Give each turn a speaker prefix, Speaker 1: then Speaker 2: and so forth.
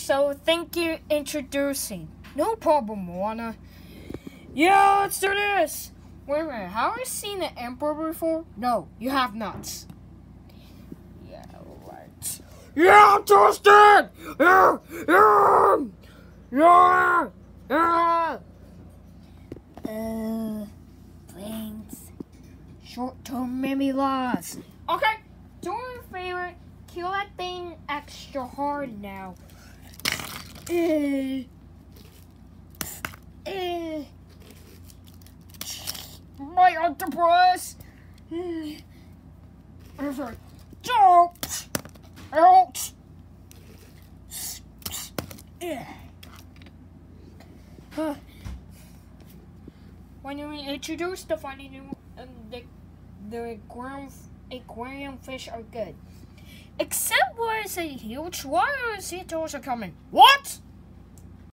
Speaker 1: so thank you introducing. No problem, Moana. Yeah, let's do this. Wait a minute, have I seen an emperor before? No, you have not. Yeah, right. Yeah, I'm toasted! Thanks. Short-term memory loss. Okay, do me a favor. Kill that thing extra hard now. My octopus! Don't! Out! When we introduce the funny new the aquarium fish are good. Except where it's a huge water sea turtles are coming. What?